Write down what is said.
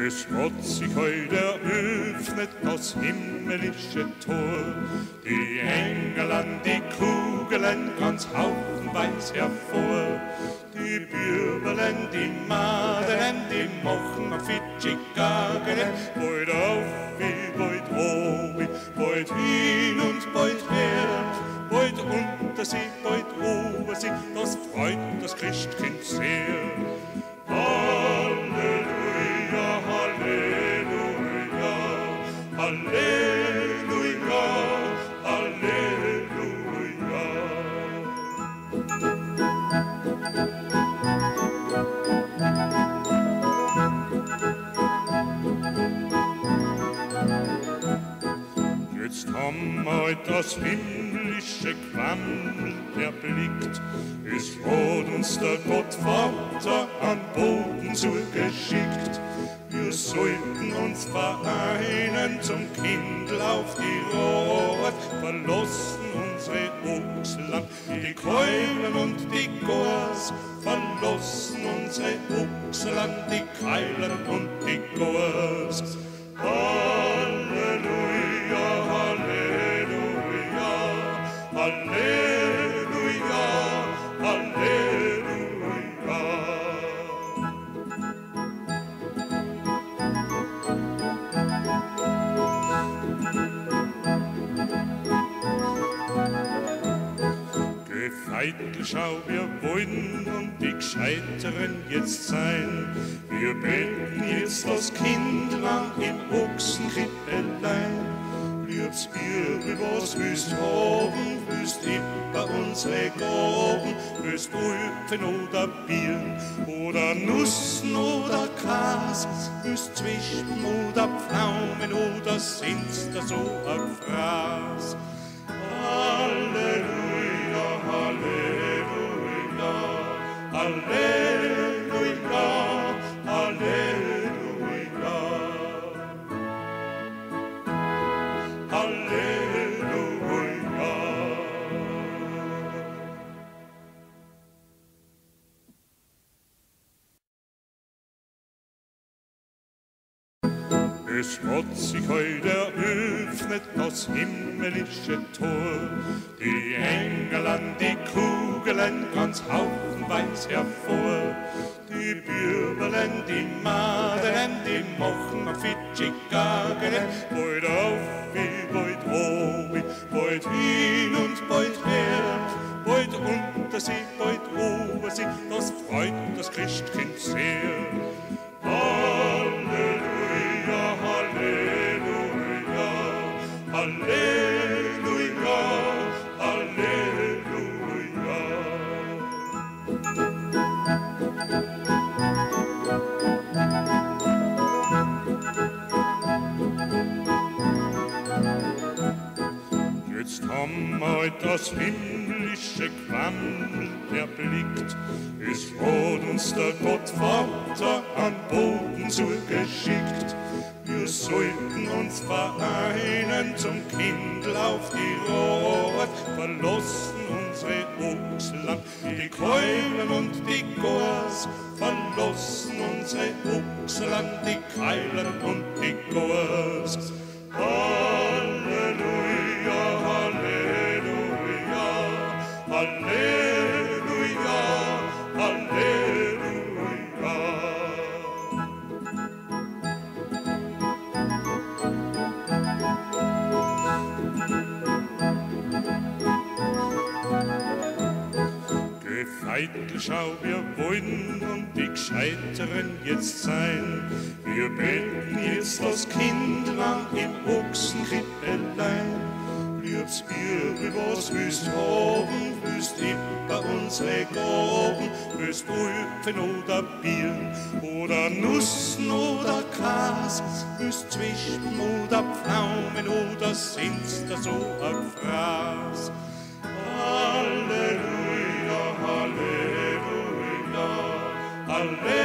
Es hat sich heute eröffnet das himmlische Tor, die Engel an die Kugeln ganz haufenweis hervor, die Bürbelen, die Madelen, die machen am Fitschigagelen, bald auf wie bald obi, bald hin und bald her, bald unter sie, bald ober sie, das freut das Christkind sehr. Halleluja, Halleluja, Halleluja, Halleluja. Jetzt haben wir das himmlische Quammel erblickt. Es hat uns der Gottvater an Boden zugeschickt. Wir sollten uns vereinen zum Kindl auf die Rot, verlassen unsere Ochsland, die Keulen und die Gors, verlassen unsere Ochsland, die Keilen und die Gors. Halleluja, Halleluja, Halleluja, Halleluja. Gefeitel, schau, wir wollen und die Gescheiteren jetzt sein. Wir beten jetzt das Kindlein im Ochsenkrippelein. Liebs Birbi, was willst haben? Willst über unsere Gaben? Willst Ulfen oder Bier? Oder Nussen oder Kas? Willst Zwischen oder Pflaumen? Oder sind's da so ein Fraß? Halleluja, Halleluja, Halleluja, Halleluja, Halleluja. Es hat sich heute eröffnet das himmlische Tor, die Engel an die Kugeln ganz haufenweis hervor, die Bürbelen, die Madelen, die machen am Fitschigagelen, bald auf wie bald obi, bald hin und bald her, bald unter sie, bald ober sie, das freut das Christkind sehr. Halleluja, Halleluja, Halleluja, Halleluja. Jetzt haben wir das himmlische Quammel erblickt. Es hat uns der Gottvater an Boden zugeschickt. Wir sollten uns vereinen zum Kindl auf die Rot, verlassen unsere Ochsland, die Keulen und die Gors, verlassen unsere Ochsland, die Keilen und die Gors. Halleluja, Halleluja, Halleluja, Halleluja. Gefeitel, schau, wir wollen und die Gescheiteren jetzt sein. Wir beten jetzt das Kindlein im Ochsenkrippelein. Liebs Birbi, was willst haben? Willst über unsere Gaben? Willst Ulfen oder Bier? Oder Nussen oder Kas? Willst Zwischen oder Pflaumen? Oder sind's da so ein Fraß? Halleluja, Halleluja, Halleluja.